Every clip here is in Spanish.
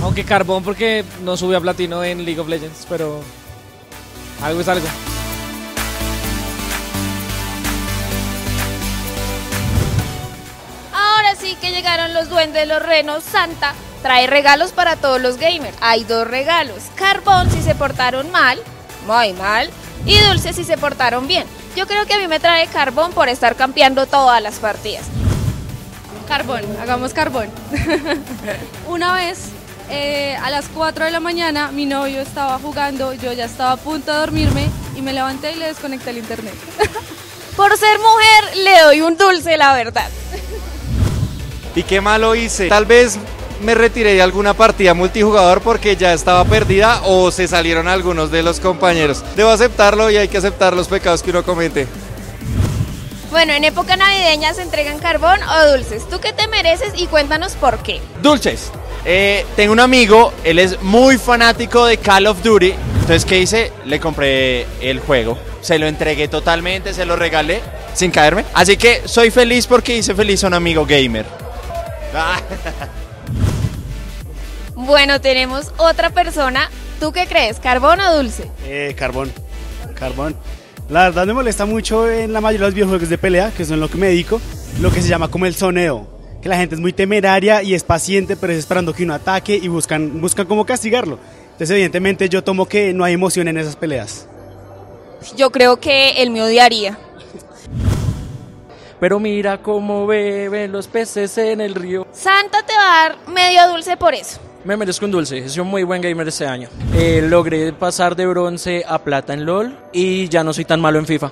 Aunque carbón porque no subí a platino en League of Legends, pero algo es algo. Ahora sí que llegaron los duendes, los renos. Santa trae regalos para todos los gamers. Hay dos regalos: carbón si se portaron mal, muy mal, y dulce si se portaron bien. Yo creo que a mí me trae carbón por estar campeando todas las partidas. Carbón, hagamos carbón. Una vez a las 4 de la mañana mi novio estaba jugando, yo ya estaba a punto de dormirme y me levanté y le desconecté el internet. Por ser mujer le doy un dulce, la verdad. ¿Y qué malo hice? Tal vez me retiré de alguna partida multijugador porque ya estaba perdida o se salieron algunos de los compañeros. Debo aceptarlo y hay que aceptar los pecados que uno comete. Bueno, en época navideña se entregan carbón o dulces. ¿Tú qué te mereces y cuéntanos por qué? Dulces. Tengo un amigo, él es muy fanático de Call of Duty. Entonces, ¿qué hice? Le compré el juego. Se lo entregué totalmente, se lo regalé sin caerme. Así que soy feliz porque hice feliz a un amigo gamer. Bueno, tenemos otra persona. ¿Tú qué crees? ¿Carbón o dulce? Carbón. La verdad me molesta mucho en la mayoría de los videojuegos de pelea, que son lo que me dedico, lo que se llama como el zoneo, que la gente es muy temeraria y es paciente, pero es esperando que uno ataque y buscan cómo castigarlo. Entonces evidentemente yo tomo que no hay emoción en esas peleas. Yo creo que él me odiaría. Pero mira cómo beben los peces en el río. Santa te va a dar medio dulce por eso. Me merezco un dulce, soy un muy buen gamer este año. Logré pasar de bronce a plata en LOL y ya no soy tan malo en FIFA.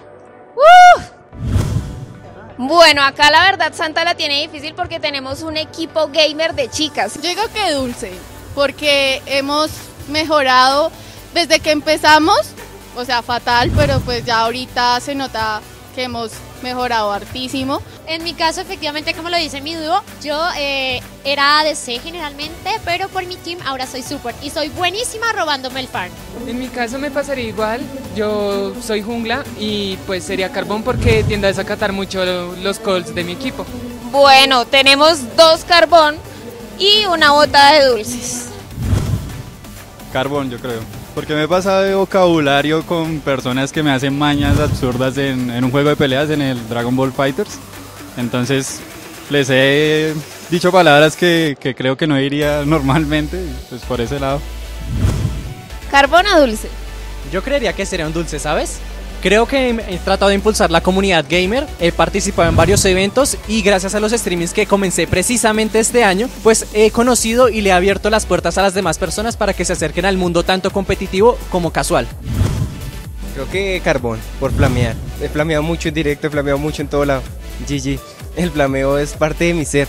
Bueno, acá la verdad Santa la tiene difícil porque tenemos un equipo gamer de chicas. Yo digo que dulce, porque hemos mejorado desde que empezamos, o sea, fatal, pero pues ya ahorita se nota que hemos mejorado hartísimo. En mi caso, efectivamente, como lo dice mi dúo, yo era ADC generalmente, pero por mi team ahora soy support y soy buenísima robándome el farm. En mi caso me pasaría igual, yo soy jungla y pues sería carbón porque tiendo a desacatar mucho los calls de mi equipo. Bueno, tenemos dos carbón y una bota de dulces. Carbón, yo creo. Porque me he pasado de vocabulario con personas que me hacen mañas absurdas en un juego de peleas en el Dragon Ball Fighters. Entonces les he dicho palabras que creo que no diría normalmente, pues por ese lado. ¿Carbón o dulce? Yo creería que sería un dulce, ¿sabes? Creo que he tratado de impulsar la comunidad gamer, he participado en varios eventos y gracias a los streamings que comencé precisamente este año, pues he conocido y le he abierto las puertas a las demás personas para que se acerquen al mundo tanto competitivo como casual. Creo que carbón, por flamear. He flameado mucho en directo, he flameado mucho en todo lado. GG, el flameo es parte de mi ser.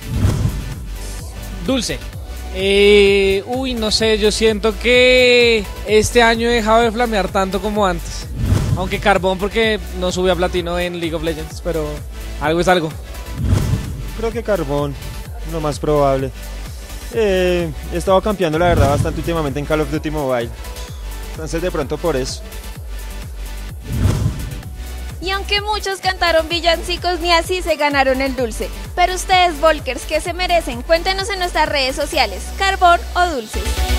Dulce. No sé, yo siento que este año he dejado de flamear tanto como antes. Aunque carbón porque no subí a platino en League of Legends, pero algo es algo. Creo que carbón, lo más probable. He estado campeando la verdad bastante últimamente en Call of Duty Mobile. Entonces de pronto por eso. Y aunque muchos cantaron villancicos, ni así se ganaron el dulce. Pero ustedes, Volkers, ¿qué se merecen? Cuéntenos en nuestras redes sociales, ¿carbón o dulces?